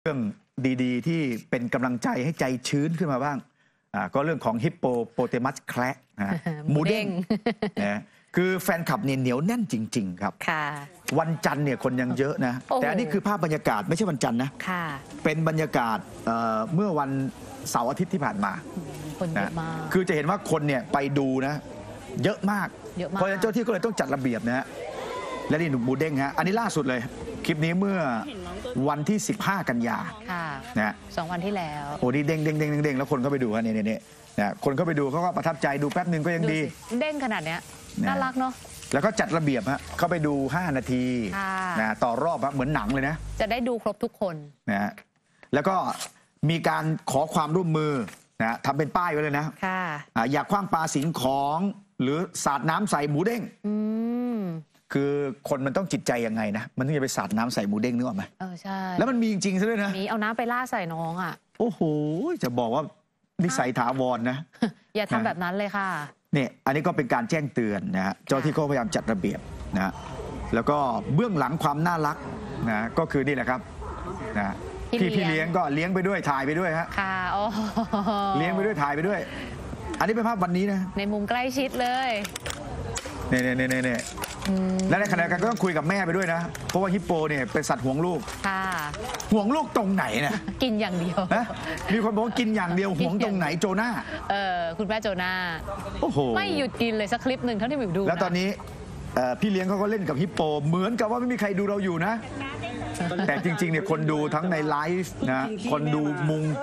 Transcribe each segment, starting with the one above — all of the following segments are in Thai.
เรื่องดีๆที่เป็นกำลังใจให้ใจชื้นขึ้นมาบ้างก็เรื่องของฮิปโปโปเตมัสแคระหมูเด้งนะคือแฟนคลับเนี่ยเหนียวแน่นจริงๆครับวันจันทร์เนี่ยคนยังเยอะนะแต่อันนี้คือภาพบรรยากาศไม่ใช่วันจันทร์นะเป็นบรรยากาศเมื่อวันเสาร์อาทิตย์ที่ผ่านมาคนเยอะมากคือจะเห็นว่าคนเนี่ยไปดูนะเยอะมากเพราะฉะนั้นเจ้าที่ก็เลยต้องจัดระเบียบนะฮะและนี่หนุ่มหมูเด้งฮะอันนี้ล่าสุดเลยคลิปนี้เมื่อวันที่15 กันยานะ2 วันที่แล้วโอ้นี่เด้งแล้วคนเข้าไปดูฮะนี่นะคนเข้าไปดูเขาก็ประทับใจดูแป๊บนึงก็ยังดีเด้งขนาดเนี้ยน่ารักเนาะแล้วก็จัดระเบียบฮะเข้าไปดู5 นาทีนะต่อรอบเหมือนหนังเลยนะจะได้ดูครบทุกคนนะแล้วก็มีการขอความร่วมมือนะทำเป็นป้ายไว้เลยนะอย่าคว้างปาสิ่งของหรือสาดน้ำใส่หมูเด้งคือคนมันต้องจิตใจยังไงนะมันต้องจะไปสาดน้ำใส่หมูเด้งนึกออกไหมใช่แล้วมันมีจริงๆซะด้วยนะมีเอาน้ำไปล่าใส่น้องอ่ะโอ้โหจะบอกว่านิสัยถาวรนะอย่าทำแบบนั้นเลยค่ะเนี่ยอันนี้ก็เป็นการแจ้งเตือนนะฮะเจ้าที่ก็พยายามจัดระเบียบนะแล้วก็เบื้องหลังความน่ารักนะก็คือนี่แหละครับนะพี่เลี้ยงก็เลี้ยงไปด้วยถ่ายไปด้วยฮะค่ะเลี้ยงไปด้วยถ่ายไปด้วยอันนี้เป็นภาพวันนี้นะในมุมใกล้ชิดเลยเนี่ยและในขณะเดียวกันก็ต้องคุยกับแม่ไปด้วยนะเพราะว่าฮิปโปเนี่ยเป็นสัตว์ห่วงลูกห่วงลูกตรงไหนนะกินอย่างเดียวนะมีคนบอกว่ากินอย่างเดียวห่วงตรงไหนโจนาคุณแม่โจนาโอ้โหไม่หยุดกินเลยสักคลิปหนึ่งเท่าที่มิวดูแล้วตอนนี้พี่เลี้ยงเขาก็เล่นกับฮิปโปเหมือนกับว่าไม่มีใครดูเราอยู่นะแต่จริงๆเนี่ยคนดูทั้งในไลฟ์นะคนดูมุง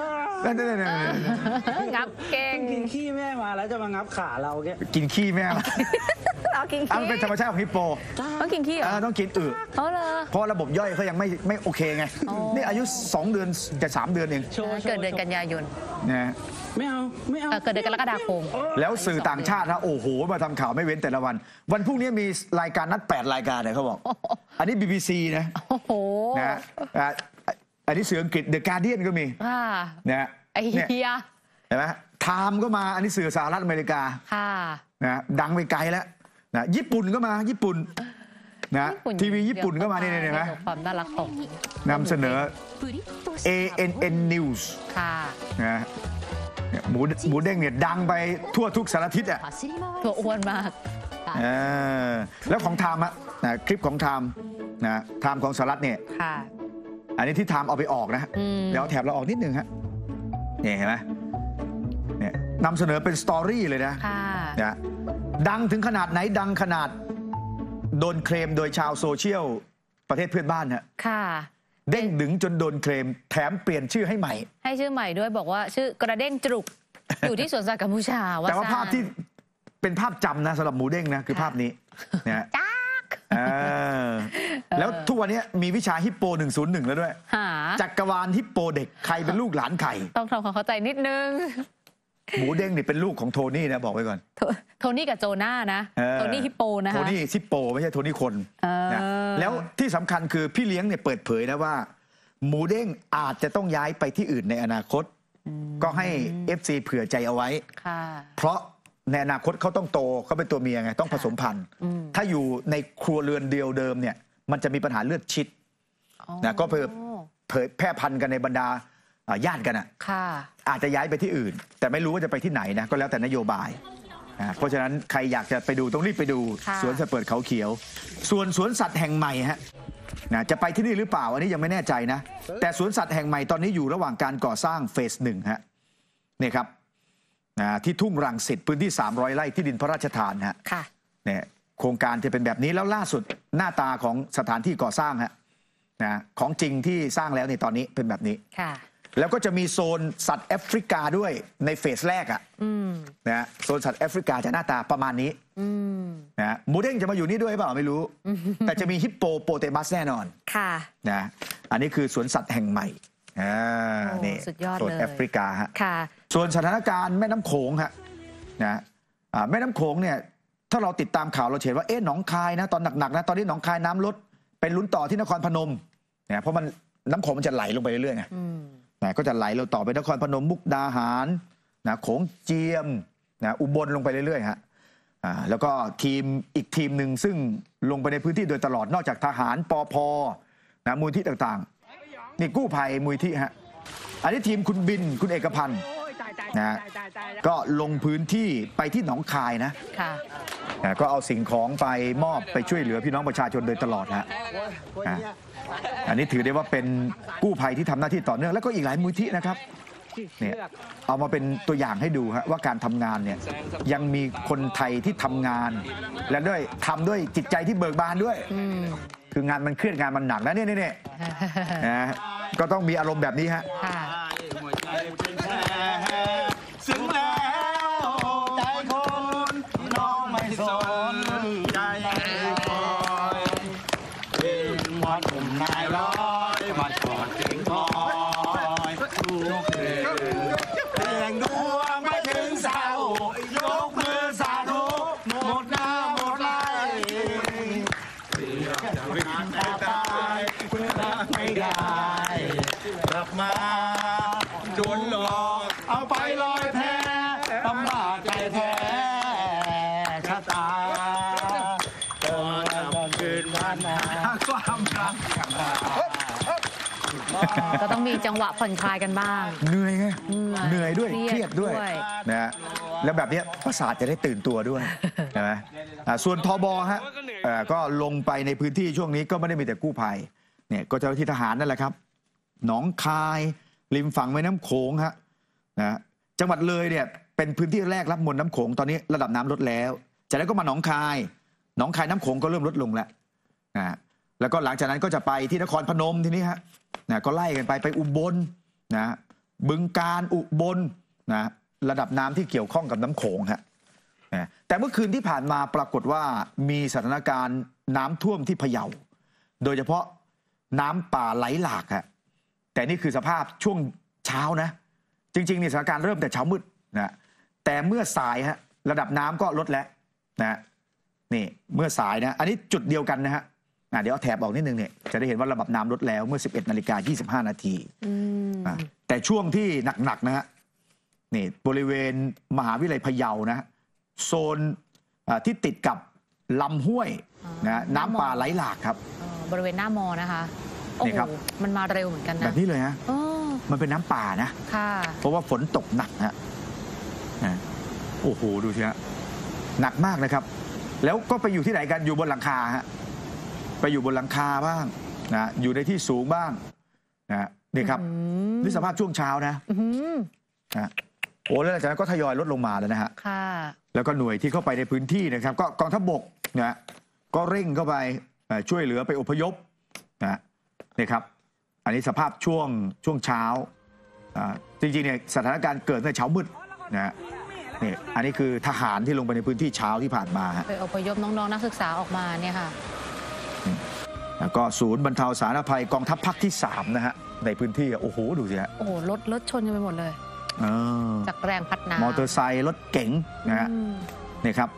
งับเก่งกินขี้แม่มาแล้วจะมางับขาเราแกกินขี้แม่เอากินขี้มันเป็นธรรมชาติของฮิปโปต้องกินขี้เหรอต้องกินเพราะระบบย่อยเขายังไม่โอเคไงนี่อายุ2 เดือนจะ3 เดือนเองเกิดเดือนกันยายนนะไม่เอาเกิดเดือนกรกฎาคมแล้วสื่อต่างชาตินะโอ้โหมาทำข่าวไม่เว้นแต่ละวันวันพรุ่งนี้มีรายการนัด8 รายการเนี่ยเขาบอกอันนี้ BBC นะนะอันนี้สื่ออังกฤษ The Guardian ก็มีนะไอ้เหี้ยเห็นไหมไทม์ก็มาอันนี้สื่อสหรัฐอเมริกานะดังไปไกลแล้วนะญี่ปุ่นก็มาญี่ปุ่นนะทีวีญี่ปุ่นก็มาเนี่ยนะความน่ารักของนำเสนอ ANN News นะหมูเด้งเนี่ยดังไปทั่วทุกสารทิศอ่ะตัวอ้วนมากแล้วของไทม์นะคลิปของไทม์นะไทม์ของสหรัฐเนี่ยอันนี้ที่ไทม์เอาไปออกนะเดี๋ยวแถบเราออกนิดนึงฮะนี่เห็นไหมเนี่ยนำเสนอเป็นสตอรี่เลยนะดังถึงขนาดไหนดังขนาดโดนเคลมโดยชาวโซเชียลประเทศเพื่อนบ้านฮะเด้งดึงจนโดนเคลมแถมเปลี่ยนชื่อให้ใหม่ให้ชื่อใหม่ด้วยบอกว่าชื่อกระเด้งจรุกอยู่ที่สวนสัตว์กัมพูชาแต่ว่าภาพที่เป็นภาพจำนะสำหรับหมูเด้งนะคือภาพนี้นะแล้วทุกวันนี้มีวิชาฮิปโป101แล้วด้วยจักรวาลฮิปโปเด็กใครเป็นลูกหลานใครต้องทำความเข้าใจนิดนึงหมูเด้งนี่เป็นลูกของโทนี่นะบอกไว้ก่อนโทนี่กับโจนานะโทนี่ฮิปโปนะโทนี่ฮิปโปไม่ใช่โทนี่คนนะแล้วที่สำคัญคือพี่เลี้ยงเนี่ยเปิดเผยนะว่าหมูเด้งอาจจะต้องย้ายไปที่อื่นในอนาคตก็ให้ FC เผื่อใจเอาไว้เพราะในอนาคตเขาต้องโตเขาเป็นตัวเมียไงต้องผสมพันธุ์ถ้าอยู่ในครัวเรือนเดียวเดิมเนี่ยมันจะมีปัญหาเลือดชิดนะก็เผยแพร่พันธุ์กันในบรรดาญาติกันอ่ะอาจจะย้ายไปที่อื่นแต่ไม่รู้ว่าจะไปที่ไหนนะก็แล้วแต่นโยบายเพราะฉะนั้นใครอยากจะไปดูต้องรีบไปดูสวนสัตว์เปิดเขาเขียวส่วนสวนสัตว์แห่งใหม่ฮะจะไปที่นี่หรือเปล่าอันนี้ยังไม่แน่ใจนะแต่สวนสัตว์แห่งใหม่ตอนนี้อยู่ระหว่างการก่อสร้างเฟส 1ฮะนี่ครับที่ทุ่งรังสิตพื้นที่300 ไร่ที่ดินพระราชทานฮะเนี่ยโครงการจะเป็นแบบนี้แล้วล่าสุดหน้าตาของสถานที่ก่อสร้างฮะของจริงที่สร้างแล้วในตอนนี้เป็นแบบนี้แล้วก็จะมีโซนสัตว์แอฟริกาด้วยในเฟสแรกอ่ะนะโซนสัตว์แอฟริกาจะหน้าตาประมาณนี้นะหมูเด้งจะมาอยู่นี่ด้วยเปล่าไม่รู้แต่จะมีฮิปโปโปเตมัสแน่นอนนะอันนี้คือสวนสัตว์แห่งใหม่นี่โซนแอฟริกาฮะส่วนสถานการณ์แม่น้ำโขงฮะนะแม่น้ำโขงเนี่ยถ้าเราติดตามข่าวเราเห็นว่าหนองคายนะตอนหนักๆนะตอนนี้หนองคายน้ำลดเป็นลุ้นต่อที่นครพนมเนี่ยเพราะมันน้ำโขงมันจะไหลลงไปเรื่อยๆไงก็จะไหลเราต่อไปนครพนมมุกดาหารนะโขงเจียมนะอุบลลงไปเรื่อยๆฮะแล้วก็อีกทีมหนึ่งซึ่งลงไปในพื้นที่โดยตลอดนอกจากทหารปภนะมูลที่ต่างๆนี่กู้ภัยมูลที่ฮะอันนี้ทีมคุณบินคุณเอกพันธ์นะก็ลงพื้นที่ไปที่หนองคายนะก็เอาสิ่งของไปมอบไปช่วยเหลือพี่น้องประชาชนโดยตลอดฮะอันนี้ถือได้ว่าเป็นกู้ภัยที่ทำหน้าที่ต่อเนื่องแล้วก็อีกหลายมูลที่นะครับเนี่ยเอามาเป็นตัวอย่างให้ดูฮะว่าการทำงานเนี่ยยังมีคนไทยที่ทำงานและด้วยทำด้วยจิตใจที่เบิกบานด้วยคืองานมันเครียดงานมันหนักนะเนี่ยนะก็ต้องมีอารมณ์แบบนี้ฮะซึ้งแล้วใจคนน้องไม่สนใจคอยเป็นวัดผมนายร้อยมาจอดถึงคอยทุกคืนเพียงดวงไม่ถึงเศร้ายกมือสาธุหมดหน้าหมดไหลเพียงจะวิ่งตายเพื่อรักไม่ได้กลับมาโดนหลอกเอาไปลอยแพตำราใจแท้ชะตาก็คืนวันนาความรักก็ต้องมีจังหวะผ่อนคลายกันบ้างเหนื่อยไงเหนื่อยด้วยเครียดด้วยนะแล้วแบบนี้ประสาทจะได้ตื่นตัวด้วยใช่ไหมส่วนทบฮะก็ลงไปในพื้นที่ช่วงนี้ก็ไม่ได้มีแต่กู้ภัยเนี่ยก็เจ้าหน้าที่ทหารนั่นแหละครับหนองคายริมฝั่งแม่น้ำโขงฮะนะจังหวัดเลยเนี่ยเป็นพื้นที่แรกรับมวลน้ำโขงตอนนี้ระดับน้ำลดแล้วจากนั้นก็มาหนองคายน้ำโขงก็เริ่มลดลงแล้วนะแล้วก็หลังจากนั้นก็จะไปที่นครพนมทีนี้ฮะนะก็ไล่กันไปอุบลนะบึงกาฬอุบลนะระดับน้ำที่เกี่ยวข้องกับน้ำโขงฮะนะแต่เมื่อคืนที่ผ่านมาปรากฏว่ามีสถานการณ์น้ำท่วมที่พะเยาโดยเฉพาะน้ำป่าไหลหลากฮะแต่นี่คือสภาพช่วงเช้านะจริงๆนี่สถานการณ์เริ่มแต่เช้ามืดนะแต่เมื่อสายฮะระดับน้ำก็ลดแล้วนะนี่เมื่อสายนะอันนี้จุดเดียวกันนะฮะเดี๋ยวเอาแถบออกนิดนึงเนี่ยจะได้เห็นว่าระดับน้ำลดแล้วเมื่อ 11:25 น.แต่ช่วงที่หนักๆนะฮะนี่บริเวณมหาวิทยาลัยพะเยานะโซนที่ติดกับลำห้วยนะน้ำป่าไหลหลากครับบริเวณหน้ามอนะคะโอ้โหมันมาเร็วเหมือนกันนะแบบนี้เลยฮะมันเป็นน้ำป่านะเพราะว่าฝนตกหนักฮะโอ้โหดูสิฮะหนักมากนะครับแล้วก็ไปอยู่ที่ไหนกันอยู่บนหลังคาฮะไปอยู่บนหลังคาบ้างนะอยู่ในที่สูงบ้างนะนี่ครับนี่สภาพช่วงเช้านะโอ้แล้วหลังจากนั้นก็ทยอยลดลงมาแล้วนะฮะแล้วก็หน่วยที่เข้าไปในพื้นที่นะครับก็กองทัพบกนะก็เร่งเข้าไปช่วยเหลือไปอพยพนะนี่ครับอันนี้สภาพช่วงเช้าจริงๆเนี่ยสถานการณ์เกิดในเช้ามืดนะนี่อันนี้คือทหารที่ลงไปในพื้นที่เช้าที่ผ่านมาไปอพยพน้องๆนักศึกษาออกมาเนี่ยค่ะแล้วก็ศูนย์บรรเทาสาธารณภัยกองทัพภาคที่3นะฮะในพื้นที่โอ้โหดูสิฮะโอ้โหรถชนกันไปหมดเลยจากแรงพัดน้ำมอเตอร์ไซค์รถเก๋งนะฮะนี่ครับ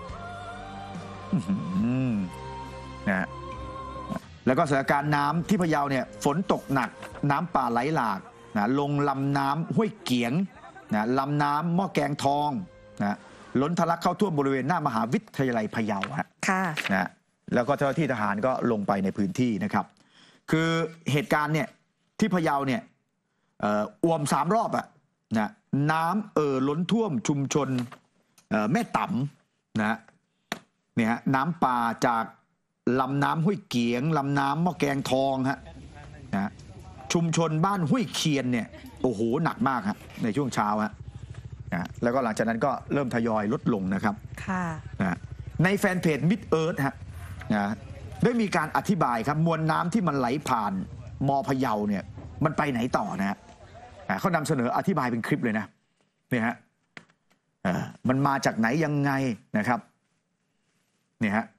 นะแล้วก็สถานการณ์น้ำที่พะเยาเนี่ยฝนตกหนักน้ำป่าไหลหลากนะลงลำน้ำห้วยเกียงนะลำน้ำหม้อแกงทองนะล้นทะลักเข้าท่วมบริเวณหน้ามหาวิทยาลัยพะเยาฮะนะแล้วก็เจ้าหน้าที่ทหารก็ลงไปในพื้นที่นะครับคือเหตุการณ์เนี่ยที่พะเยาเนี่ยอ่วม3 รอบอะนะน้ำล้นท่วมชุมชนแม่ต่ำนะเนี่ยฮะน้ำป่าจากลำน้ำห้วยเกียงลำน้ำหม้อแกงทองฮะนะชุมชนบ้านห้วยเคียนเนี่ยโอ้โหหนักมากฮะในช่วงเช้าฮะนะแล้วก็หลังจากนั้นก็เริ่มทยอยลดลงนะครับนะในแฟนเพจมิดเอิร์ธฮะนะได้มีการอธิบายครับมวลน้ำที่มันไหลผ่านมอพะเยาเนี่ยมันไปไหนต่อนะฮะเขานำเสนออธิบายเป็นคลิปเลยนะเนี่ยฮะมันมาจากไหนยังไงนะครับเนี่ยฮะ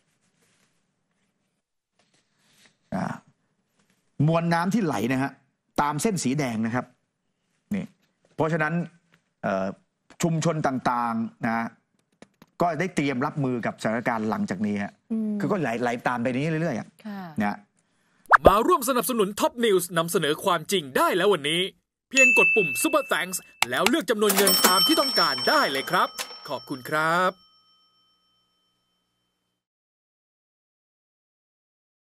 มวลน้ำที่ไหลนะฮะตามเส้นสีแดงนะครับนี่เพราะฉะนั้นชุมชนต่างๆนะก็ได้เตรียมรับมือกับสถานการณ์หลังจากนี้ฮะคือก็ไหลตามไปนี้เรื่อยๆนะมาร่วมสนับสนุนท็อปนิวส์นำเสนอความจริงได้แล้ววันนี้เพียงกดปุ่ม Super Thanks แล้วเลือกจำนวนเงินตามที่ต้องการได้เลยครับขอบคุณครับ